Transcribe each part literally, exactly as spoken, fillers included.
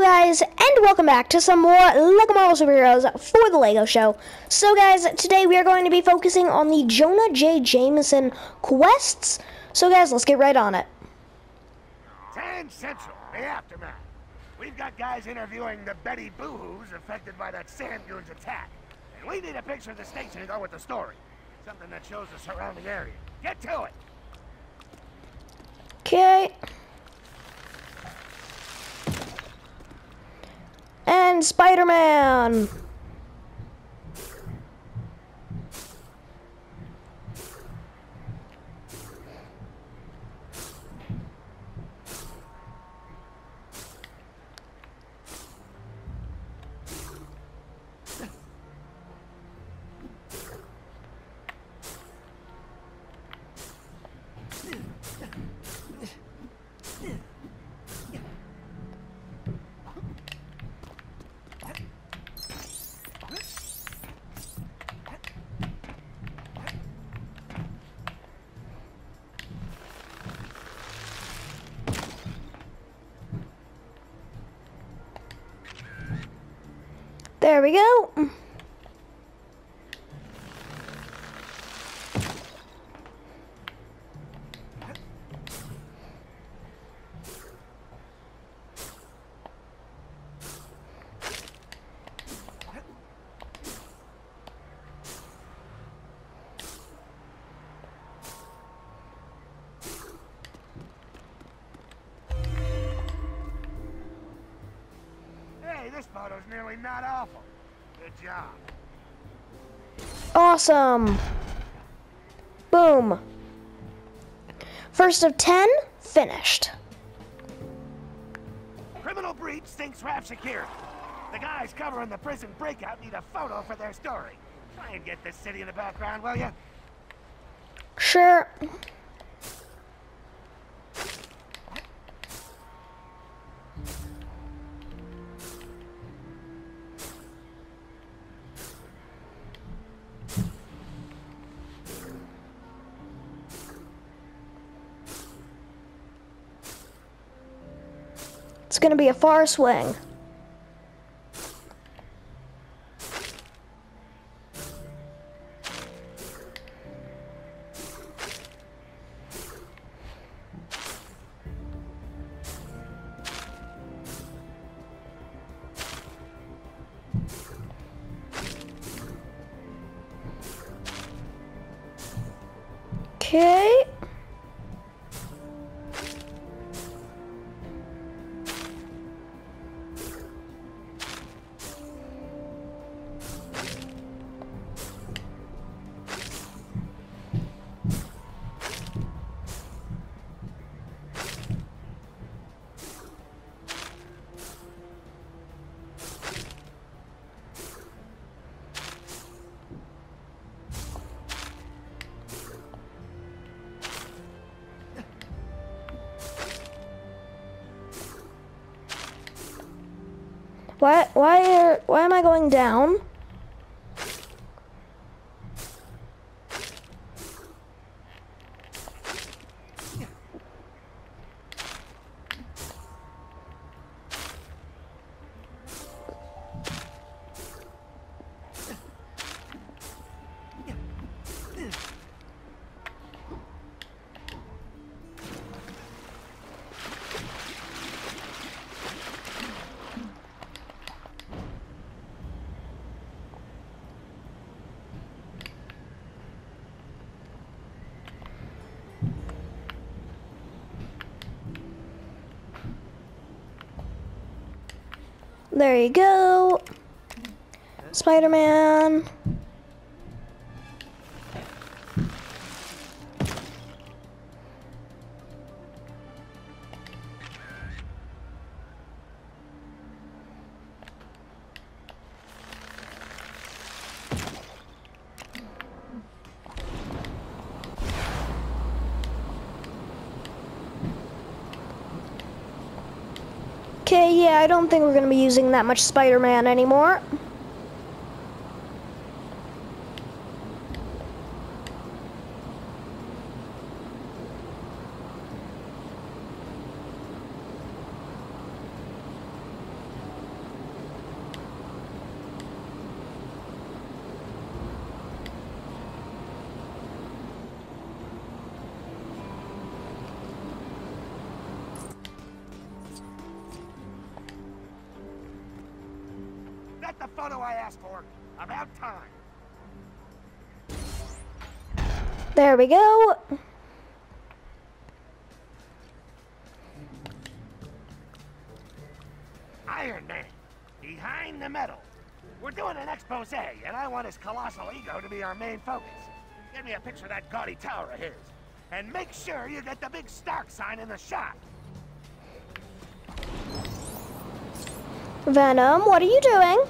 guys, and welcome back to some more LEGO Marvel Superheroes for the LEGO Show. So guys, today we are going to be focusing on the Jonah J. Jameson quests. So guys, let's get right on it. ten Central, the aftermath. We've got guys interviewing the Betty Boo-Hoos affected by that Sand Dunes attack. And we need a picture of the station to go with the story. Something that shows the surrounding area. Get to it! Okay. And Spider-Man. There we go. Hey, this photo's nearly not awful. Good job. Awesome. Boom. First of ten, finished. Criminal breach thinks Rav security. The guys covering the prison breakout need a photo for their story. Try and get this city in the background, will you? Sure. It's gonna be a far swing. Okay. Why, why, are, why am I going down? There you go. Spider-Man. Okay, yeah, I don't think we're going to be using that much Spider-Man anymore. That the photo I asked for. About time. There we go. Iron Man, behind the metal. We're doing an expose, and I want his colossal ego to be our main focus. Get me a picture of that gaudy tower of his. And make sure you get the big Stark sign in the shot. Venom, what are you doing?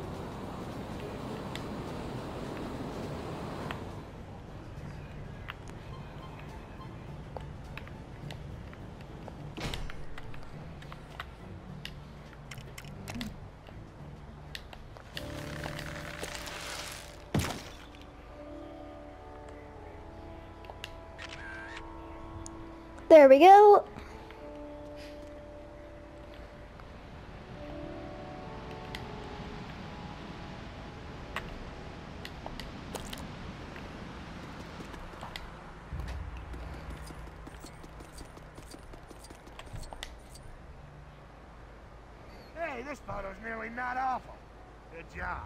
There we go. Hey, this photo's nearly not awful. Good job.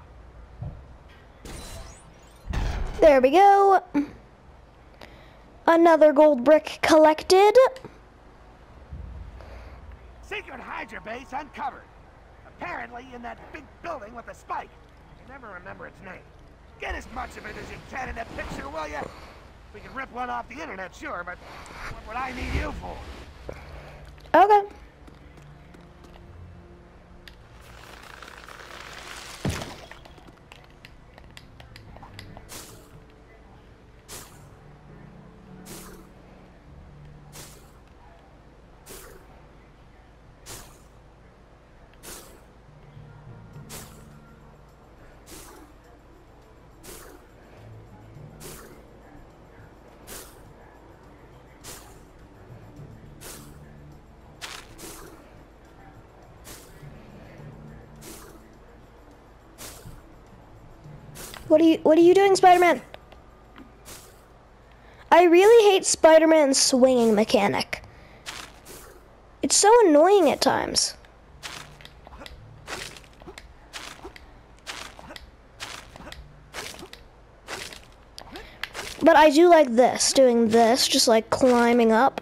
There we go. Another gold brick collected. Secret Hydra base uncovered. Apparently in that big building with the spike. I never remember its name. Get as much of it as you can in that picture, will you? We can rip one off the internet, sure, but what would I need you for? Okay. What are you what are you doing, Spider-Man? I really hate Spider-Man's swinging mechanic. It's so annoying at times. But I do like this, doing this, just like climbing up.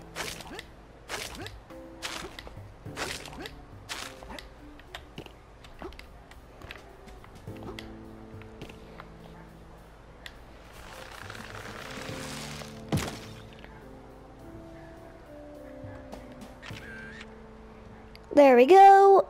There we go.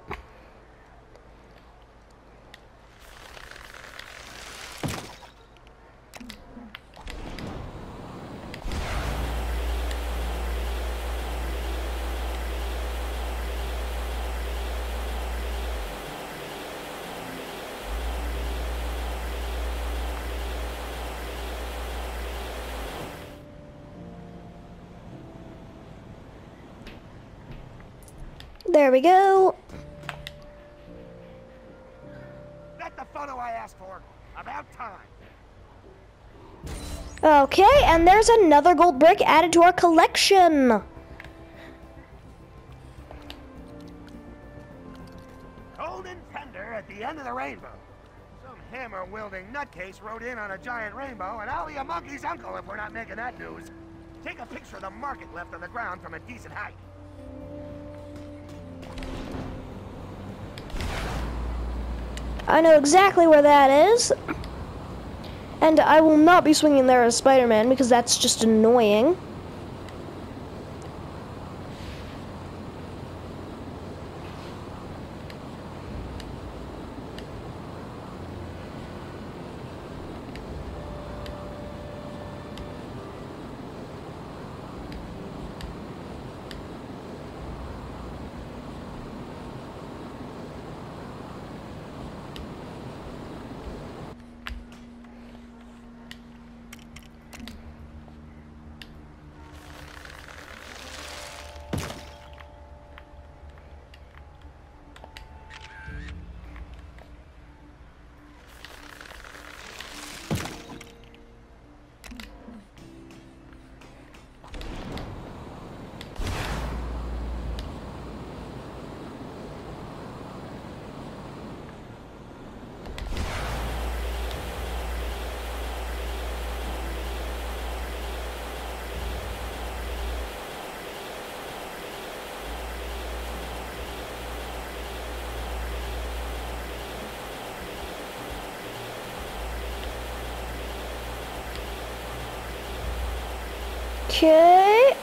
There we go. That's the photo I asked for. About time. Okay, and there's another gold brick added to our collection. Golden tender at the end of the rainbow. Some hammer-wielding nutcase rode in on a giant rainbow, and I'll be a monkey's uncle if we're not making that news. Take a picture of the market left on the ground from a decent height. I know exactly where that is. And I will not be swinging there as Spider-Man because that's just annoying. Okay.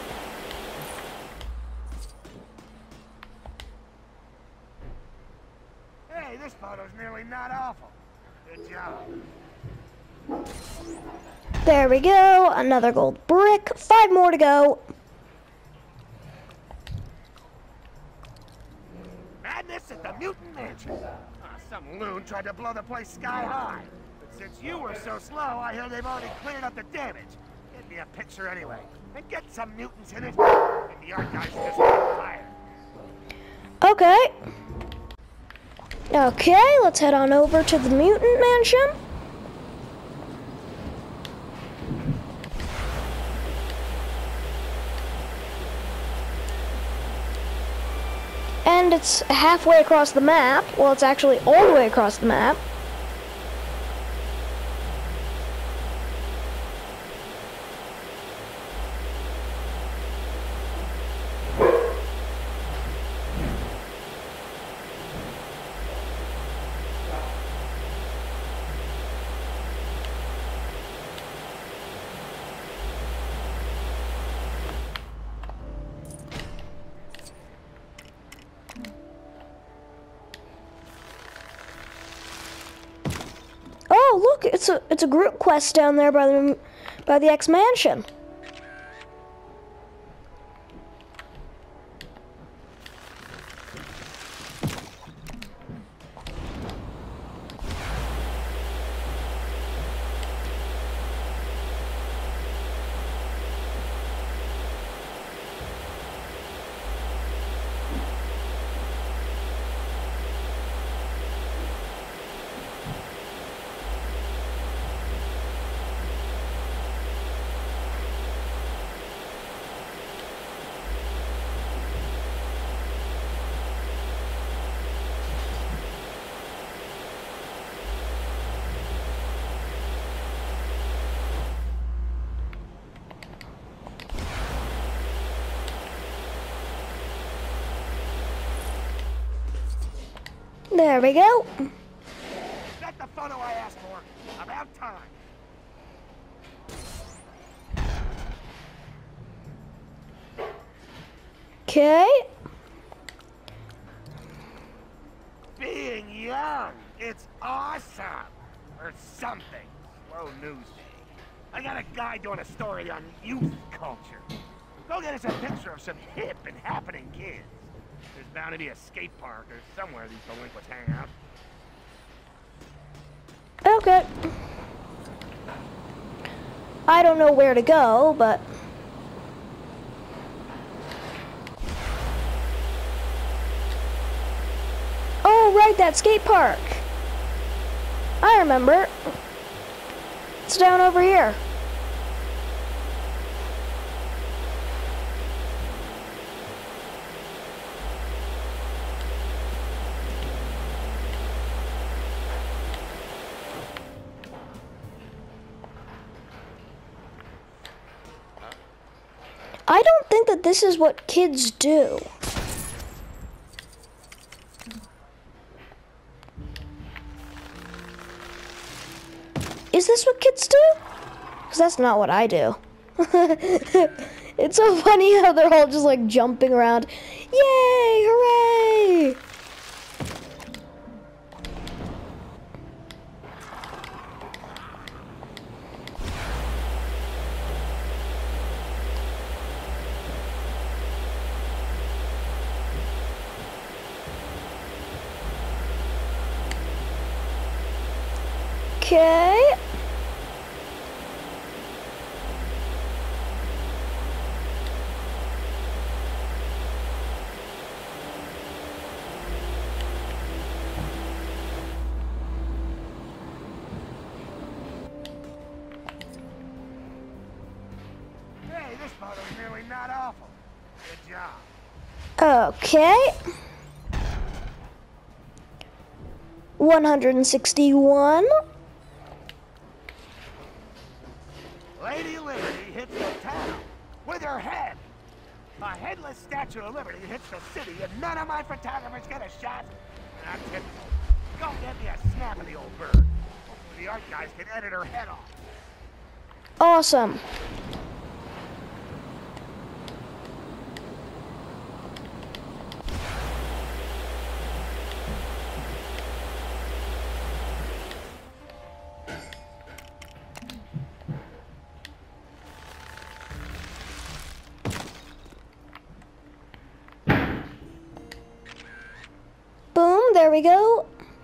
Hey, this photo's nearly not awful. Good job. There we go. Another gold brick. Five more to go. Madness at the Mutant Mansion. Ah, some loon tried to blow the place sky high. But since you were so slow, I hear they've already cleared up the damage. Get me a picture anyway. And get some mutants in it. And the art guys just got fired. Okay. Okay, let's head on over to the Mutant Mansion. And it's halfway across the map. Well, it's actually all the way across the map. Oh, look, it's a it's a group quest down there by the by the X Mansion. There we go. That's the photo I asked for. About time. Okay. Being young, it's awesome. Or something. Slow news day. I got a guy doing a story on youth culture. Go get us a picture of some hip and happening kids. There's bound to be a skate park or somewhere these delinquents hang out. Okay. I don't know where to go, but... Oh, right, that skate park. I remember. It's down over here. I don't think that this is what kids do. Is this what kids do? Because that's not what I do. It's so funny how they're all just like jumping around. Yay! Hooray! Okay. Hey, this photo's really not awful. Good job. Okay. one hundred sixty-one. Lady Liberty hits the town with her head. A headless Statue of Liberty hits the city and none of my photographers get a shot. Not typical. Go get me a snap of the old bird. Hopefully the art guys can edit her head off. Awesome. There we go.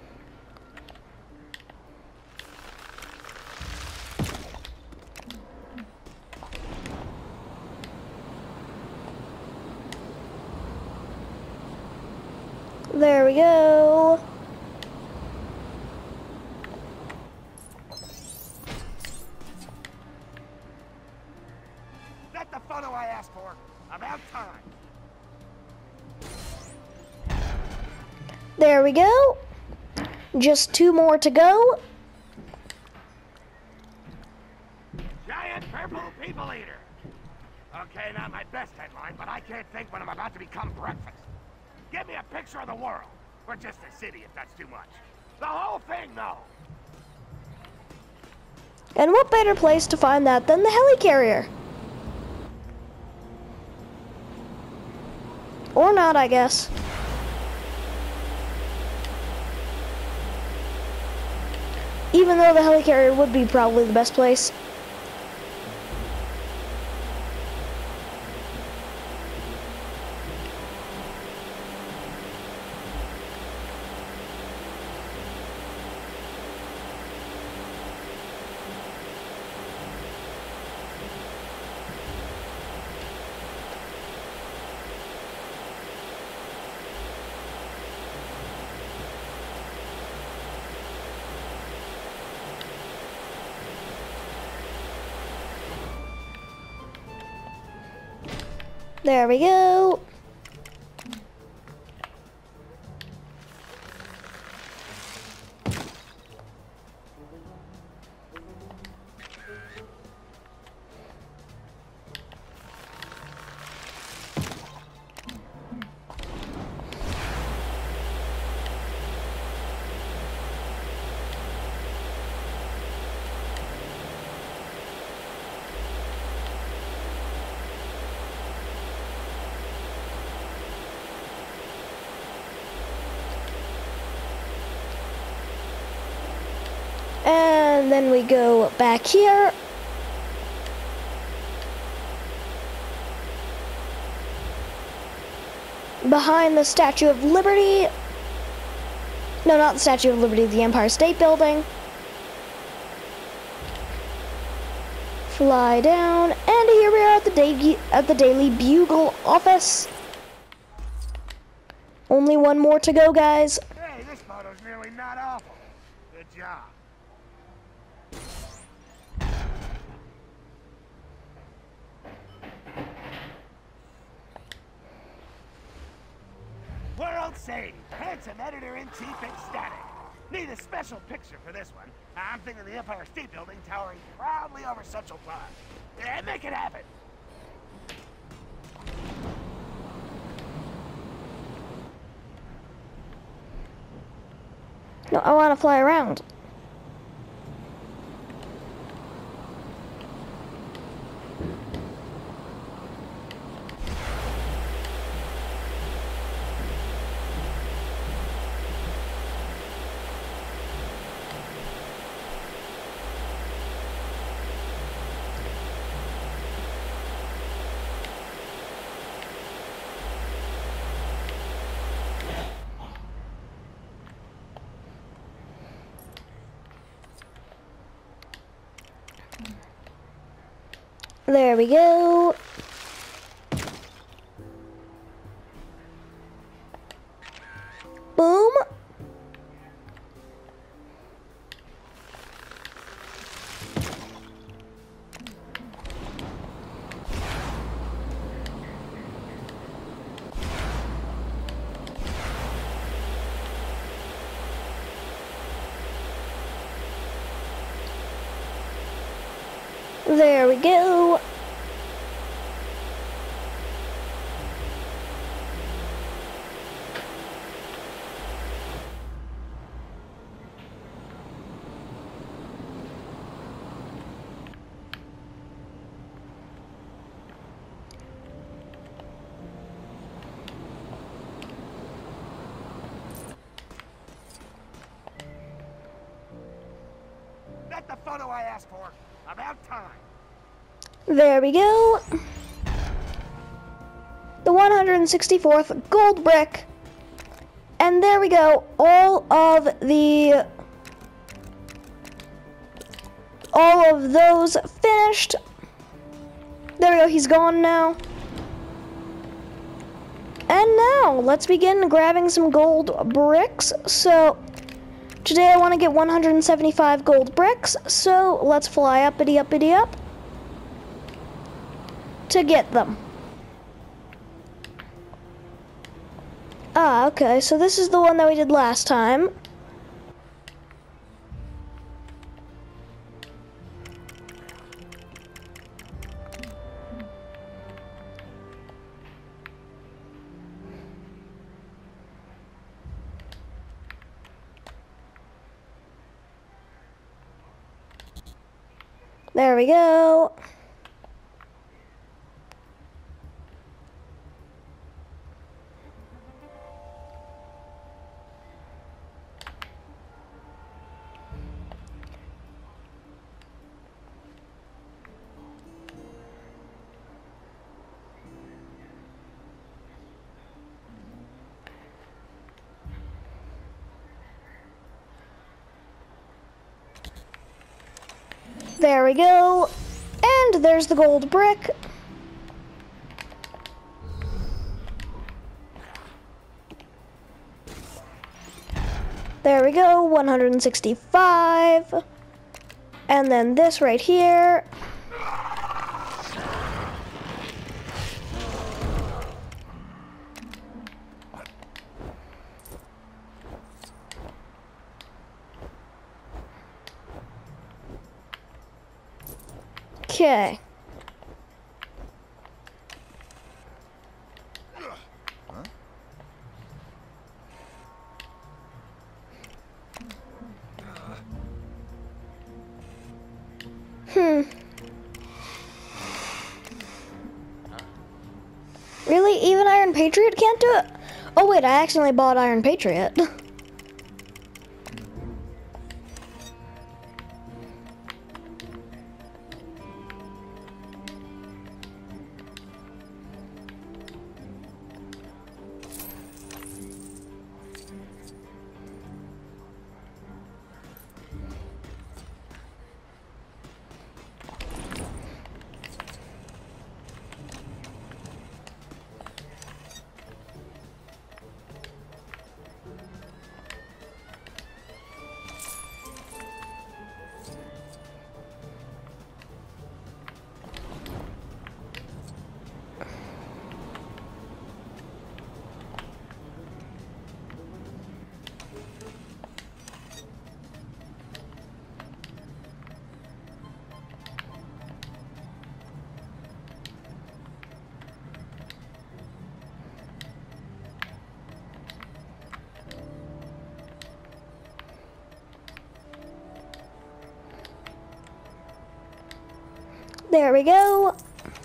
There we go. That's the photo I asked for. About time. There we go. Just two more to go. Giant purple people eater. Okay, not my best headline, but I can't think when I'm about to become breakfast. Give me a picture of the world. Or just the city, if that's too much. The whole thing, though. And what better place to find that than the helicarrier? Or not, I guess. Even though the helicarrier would be probably the best place. There we go. And then we go back here. Behind the Statue of Liberty. No, not the Statue of Liberty, the Empire State Building. Fly down, and here we are at the, da at the Daily Bugle office. Only one more to go, guys. Hey, this photo's really not awful. Good job. World saved. Handsome editor-in-chief ecstatic. Need a special picture for this one. I'm thinking the Empire State Building towering proudly over Central Park. Yeah, make it happen. No, I want to fly around. There we go. Boom. There we go. That's the photo I asked for. About time. There we go. The one hundred sixty-fourth gold brick. And And there we go. All of the... All of those finished. There we go, he's gone now. And now, let's begin grabbing some gold bricks. So, today I want to get one hundred seventy-five gold bricks. So, let's fly uppity uppity up to get them. Ah, okay, so this is the one that we did last time. There we go. There we go. And there's the gold brick. There we go, one hundred sixty-five. And then this right here. Okay. Hmm. Really? Even Iron Patriot can't do it? Oh wait, I accidentally bought Iron Patriot. There we go.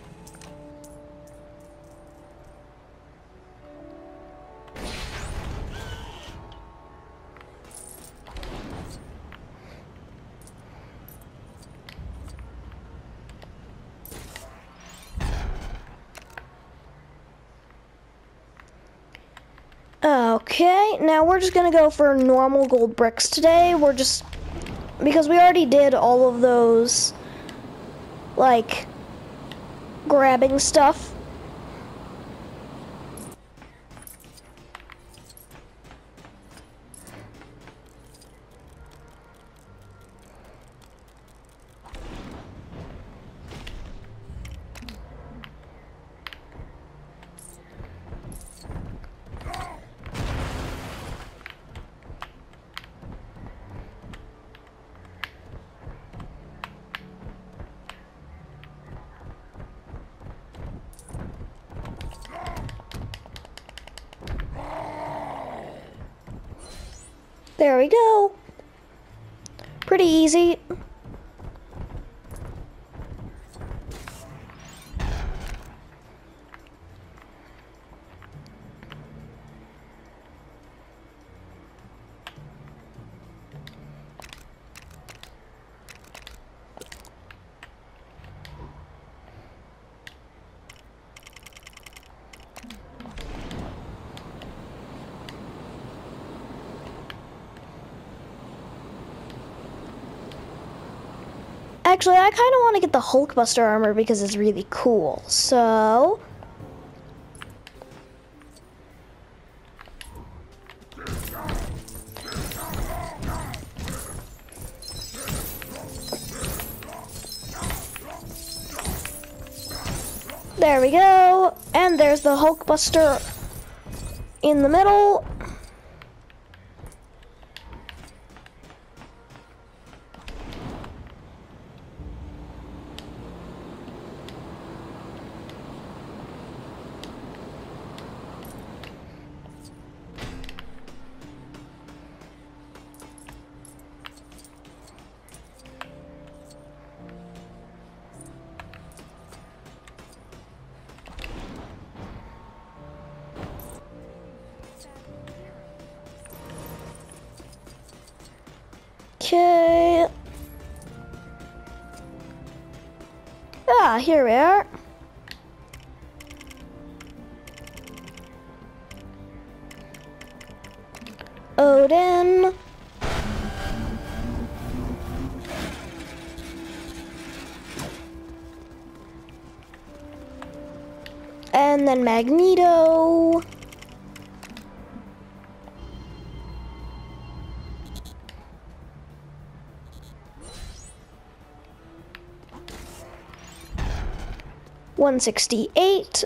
Okay, now we're just gonna go for normal gold bricks today. We're just, because we already did all of those, like, grabbing stuff. There we go. Pretty easy. Actually, I kind of want to get the Hulkbuster armor because it's really cool. So... there we go. And there's the Hulkbuster in the middle. Okay. Ah, here we are. Odin. And then Magneto. one sixty-eight.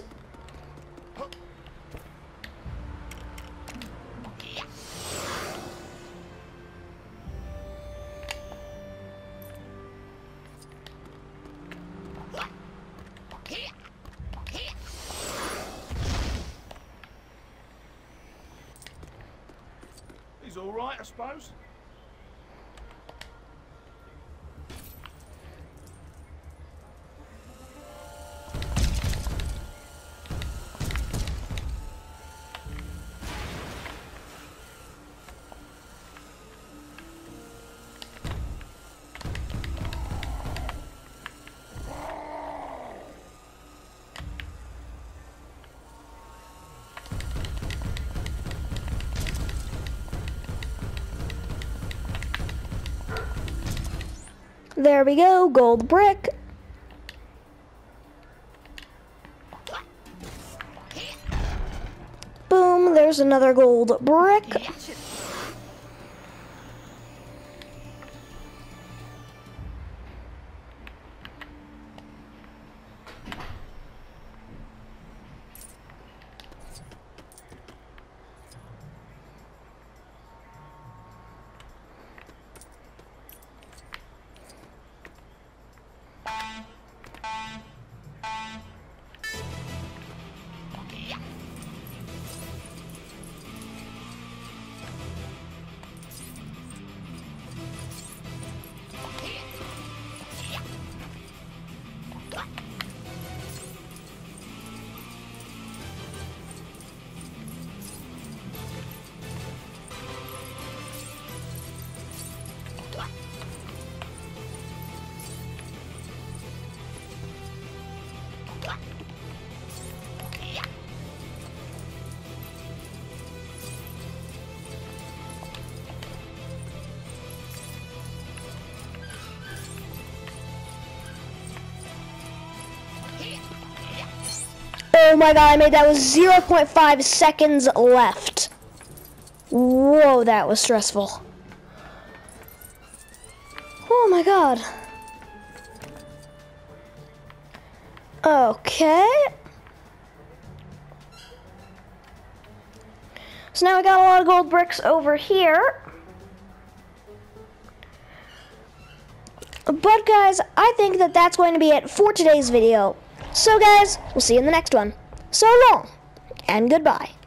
He's all right, I suppose. There we go, gold brick. Boom, there's another gold brick. Oh my god, I made that with zero point five seconds left. Whoa, that was stressful. Oh my god. Okay. So now we got a lot of gold bricks over here. But guys, I think that that's going to be it for today's video. So guys, we'll see you in the next one. So long, and goodbye.